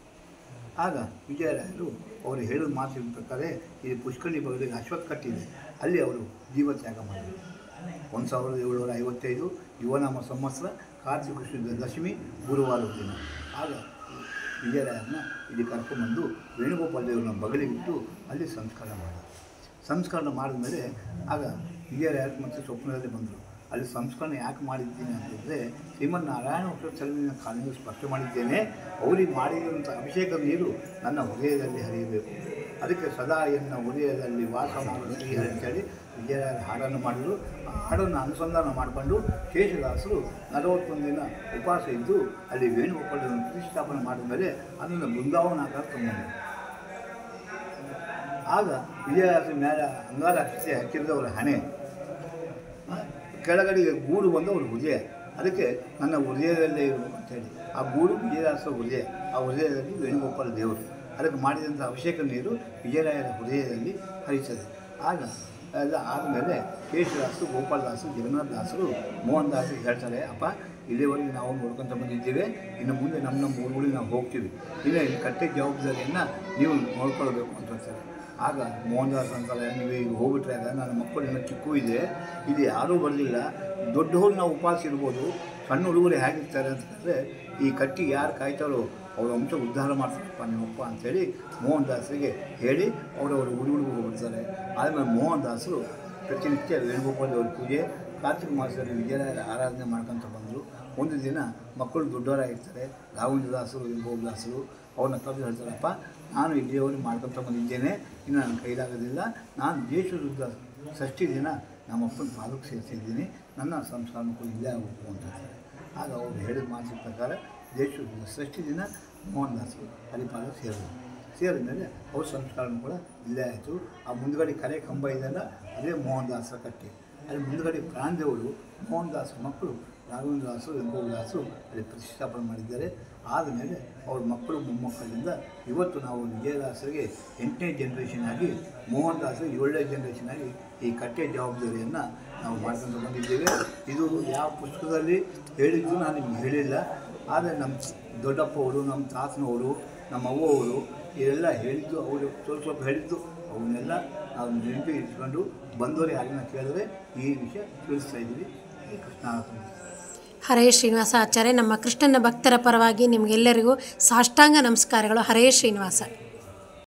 Speaker 2: ಆಗ ವಿಜಯರಾಯರು ಅವರು ಹೇಳಿದ ಮಾತಿನ ಪ್ರಕಾರ ಈ ಪುಷ್ಕರಣಿ ಬಗಲಿಗೆ ಅಶ್ವತ್ಥ ಕಟ್ಟಿದೆ, ಅಲ್ಲಿ ಅವರು ಜೀವತ್ಯಾಗ ಮಾಡಿದರು. ಒಂದು ಸಾವಿರದ ಏಳ್ನೂರ ಐವತ್ತೈದು ಯುವನಾಮ ಸಂವತ್ಸರ ಕಾರ್ತಿಕ ಶುದ್ಧ ದಶಮಿ ಗುರುವಾರದ ದಿನ. ಆಗ ವಿಜಯರಾಯರನ್ನ ಇಲ್ಲಿ ಕರ್ಕೊಂಡ್ಬಂದು ವೇಣುಗೋಪಾಲ ದೇವರನ್ನ ಬಗಲಿಗಿಟ್ಟು ಅಲ್ಲಿ ಸಂಸ್ಕರಣ ಮಾಡಿದರು. ಸಂಸ್ಕರಣ ಮಾಡಿದ ಮೇಲೆ ಆಗ ವಿಜಯರಾಯರು ಮತ್ತು ಸ್ವಪ್ನದಲ್ಲಿ ಬಂದರು. ಅಲ್ಲಿ ಸಂಸ್ಕರಣೆ ಯಾಕೆ ಮಾಡಿದ್ದೀನಿ ಅಂತಂದರೆ, ಶ್ರೀಮನ್ ನಾರಾಯಣ ಉಪಸರ್ಗನ ಕಾಲಿಂದ ಸ್ಪಷ್ಟ ಮಾಡಿದ್ದೇನೆ, ಅವರಿಗೆ ಮಾಡಿದಂಥ ಅಭಿಷೇಕದ ನೀರು ನನ್ನ ಹೃದಯದಲ್ಲಿ ಹರಿಯಬೇಕು, ಅದಕ್ಕೆ ಸದಾ ಎನ್ನ ಹೃದಯದಲ್ಲಿ ವಾಸ ಮಾಡುವ ಶ್ರೀ ಅಂತೇಳಿ ವಿಜಯರಾಯರ ಹಾಡನ್ನು ಮಾಡಿದರು. ಆ ಹಾಡನ್ನು ಅನುಸಂಧಾನ ಮಾಡಿಕೊಂಡು ಶೇಷದಾಸರು ನಲವತ್ತೊಂದು ದಿನ ಉಪವಾಸ ಇದ್ದು ಅಲ್ಲಿ ವೇಣುಗೋಪಾಲವನ್ನು ಪ್ರತಿಷ್ಠಾಪನೆ ಮಾಡಿದ ಮೇಲೆ ಅದನ್ನು ಬೃಂದಾವನ ಆಕಾರ ತಂದರು. ಆಗ ವಿಜಯದಾಸರ ಮೇಲೆ ಅಂಗಾರಾಕ್ಷತೆ ಹಚ್ಚಿರದವರ ಹಣೆ, ಕೆಳಗಡೆಗೆ ಗೂಡು ಬಂದು ಅವ್ರ ಹೃದಯ, ಅದಕ್ಕೆ ನನ್ನ ಹೃದಯದಲ್ಲೇ ಇರಬೇಕು ಅಂತೇಳಿ ಆ ಗೂಡು ವಿಜಯದಾಸರ ಹೃದಯ, ಆ ಹೃದಯದಲ್ಲಿ ವೇಣುಗೋಪಾಲ ದೇವರು, ಅದಕ್ಕೆ ಮಾಡಿದಂಥ ಅಭಿಷೇಕ ನೀರು ವಿಜಯರಾಯರ ಹೃದಯದಲ್ಲಿ ಹರಿತದೆ. ಆಗ ಎಲ್ಲ ಆದಮೇಲೆ ಶೇಷದಾಸರು, ಗೋಪಾಲದಾಸರು, ಜಗನ್ನಾಥದಾಸರು ಮೋಹನ್ ದಾಸರಿಗೆ ಹೇಳ್ತಾರೆ, ಅಪ್ಪ ಇಲ್ಲಿವರೆಗೆ ನಾವು ನೋಡ್ಕೊತ ಬಂದಿದ್ದೇವೆ, ಇನ್ನು ಮುಂದೆ ನಮ್ಮ ನಮ್ಮ ಊರುಗಳಿಗೆ ನಾವು ಹೋಗ್ತೀವಿ, ಇಲ್ಲ ಈ ಕಟ್ಟೆ ಜವಾಬ್ದಾರಿಯನ್ನು ನೀವು ನೋಡ್ಕೊಳ್ಬೇಕು ಅಂತ ಹೇಳ್ತಾರೆ. ಆಗ ಮೋಹನ್ ದಾಸ್ ಅಂತಾರೆ, ನೀವು ಈಗ ಹೋಗ್ಬಿಟ್ರೆ ಆಗ ನನ್ನ ಮಕ್ಕಳು ಇನ್ನೂ ಚಿಕ್ಕು ಇದೆ, ಇದು ಯಾರೂ ಬರಲಿಲ್ಲ, ದೊಡ್ಡವ್ರು ನಾವು ಉಪವಾಸ ಇರ್ಬೋದು, ಸಣ್ಣ ಹುಡುಗರು ಹೇಗಿರ್ತಾರೆ ಅಂತಂದರೆ ಈ ಕಟ್ಟಿ ಯಾರು ಕಾಯ್ತಾರೋ ಅವ್ರ ವಂಶ ಉದ್ಧಾರ ಮಾಡ್ತಾರಪ್ಪ ನಿಮ್ಮಪ್ಪ ಅಂಥೇಳಿ ಮೋಹನ್ ದಾಸರಿಗೆ ಹೇಳಿ ಅವರವರು ಹುಡುಗರು ಬರ್ತಾರೆ. ಆದಮೇಲೆ ಮೋಹನ್ ದಾಸರು ಪ್ರತಿನಿತ್ಯ ವೇಣುಗೋಪಾಲ ದೇವರ ಪೂಜೆ, ಕಾರ್ತಿಕ ಮಾಸದಲ್ಲಿ ವಿಜಯರಾಯರ ಆರಾಧನೆ ಮಾಡ್ಕೊತ ಬಂದರು. ಒಂದು ದಿನ ಮಕ್ಕಳು ದೊಡ್ಡವರಾಗಿರ್ತಾರೆ, ರಾಘವೇಂದ್ರ ದಾಸರು, ವೆಂಕೋಬ ದಾಸರು ಅವ್ರನ್ನ ಕರೆದು ಹೇಳ್ತಾರಪ್ಪ, ನಾನು ಇಲ್ಲಿಯವರೆಗೆ ಮಾಡ್ಕೊತ ಬಂದಿದ್ದೇನೆ, ಇನ್ನು ನನ್ನ ಕೈಲಾಗೋದಿಲ್ಲ, ನಾನು ದೇಶದ ಷಷ್ಠಿ ದಿನ ನಮ್ಮಪ್ಪನ ಪಾದಕ್ಕೆ ಸೇರಿಸಿದ್ದೀನಿ, ನನ್ನ ಸಂಸ್ಕಾರಕ್ಕೂ ಇಲ್ಲೇ ಆಗಬೇಕು ಅಂತ ಹೇಳ್ತಾರೆ. ಆಗ ಅವರು ಹೇಳಿದ ಮಾತಿನ ಪ್ರಕಾರ ದೇಶದ ಷಷ್ಠಿ ದಿನ ಮೋಹನ್ ದಾಸರು ಹರಿಪಾಲ ಸೇರಿದ್ರು. ಸೇರಿದ ಮೇಲೆ ಅವ್ರ ಸಂಸ್ಕಾರನೂ ಕೂಡ ಇಲ್ಲೇ ಆಯಿತು. ಆ ಮುಂದ್ಗಡೆ ಕರೆ ಕಂಬ ಇದೆಲ್ಲ ಅದೇ ಮೋಹನ್ ದಾಸರ ಕಟ್ಟೆ. ಅಲ್ಲಿ ಮುಂದ್ಗಡೆ ಪ್ರಾಣದೇವರು ಮೋಹನ್ ದಾಸರ ಮಕ್ಕಳು ರಾಘವೇಂದ್ರ ದಾಸರು ಎಂಬೂರು ದಾಸರು ಅಲ್ಲಿ ಪ್ರತಿಷ್ಠಾಪನೆ ಮಾಡಿದ್ದಾರೆ. ಆದಮೇಲೆ ಅವ್ರ ಮಕ್ಕಳು ಮೊಮ್ಮಕ್ಕಳಿಂದ ಇವತ್ತು ನಾವು ವಿಜಯದಾಸರಿಗೆ ಎಂಟನೇ ಜನ್ರೇಷನ್ ಆಗಿ, ಮೋಹನ್ ದಾಸರು ಏಳನೇ ಜನ್ರೇಷನ್ ಆಗಿ ಈ ಕಟ್ಟೆ ಜವಾಬ್ದಾರಿಯನ್ನು ನಾವು ಮಾಡ್ಕೊಂಡು ಬಂದಿದ್ದೇವೆ. ಇದು ಯಾವ ಪುಸ್ತಕದಲ್ಲಿ ಹೇಳಿದ್ದು ನಾನು ನಿಮ್ಗೆ ಹೇಳಿಲ್ಲ. ಆದರೆ ನಮ್ಮ ದೊಡ್ಡಪ್ಪ ಅವರು, ನಮ್ಮ ತಾತನವರು, ನಮ್ಮ ಅವ್ವವರು ಇವೆಲ್ಲ ಹೇಳಿದ್ದು, ಅವರು ಸ್ವಲ್ಪ ಸ್ವಲ್ಪ ಹೇಳಿದ್ದು ಅವನ್ನೆಲ್ಲ ನಾವು ನೆನಪು ಇಟ್ಕೊಂಡು ಬಂದವರು ಯಾರನ್ನ ಕೇಳಿದ್ರೆ ಈ ವಿಷಯ ತಿಳಿಸ್ತಾ ಇದ್ದೀವಿ. ಕೃಷ್ಣ
Speaker 1: ಹರೇ ಶ್ರೀನಿವಾಸ ಆಚಾರ್ಯ, ನಮ್ಮ ಕೃಷ್ಣನ ಭಕ್ತರ ಪರವಾಗಿ ನಿಮಗೆಲ್ಲರಿಗೂ ಸಾಷ್ಟಾಂಗ ನಮಸ್ಕಾರಗಳು. ಹರೇ ಶ್ರೀನಿವಾಸ.